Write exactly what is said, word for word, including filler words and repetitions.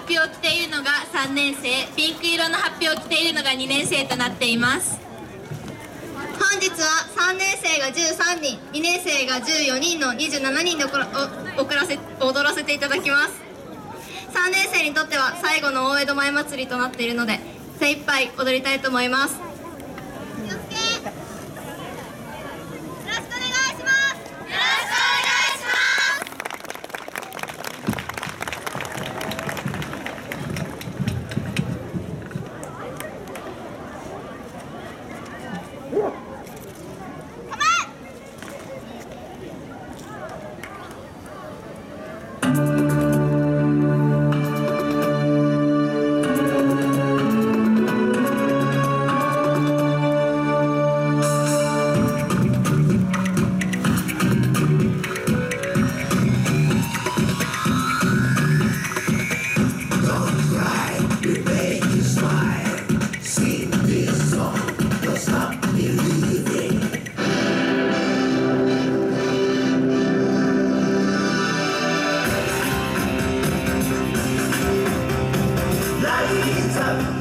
表を着ているのがさんねん生、ピンク色のハッピーを着ているのがにねん生となっています。 本日はさんねん生がじゅうさんにん、にねん生がじゅうよにんのにじゅうななにんで送らお送らせ踊らせていただきます。さんねん生にとっては最後の大江戸前祭りとなっているので、精一杯踊りたいと思います。気をつけ。よろしくお願いします。よろしくお願いします。 Lights up.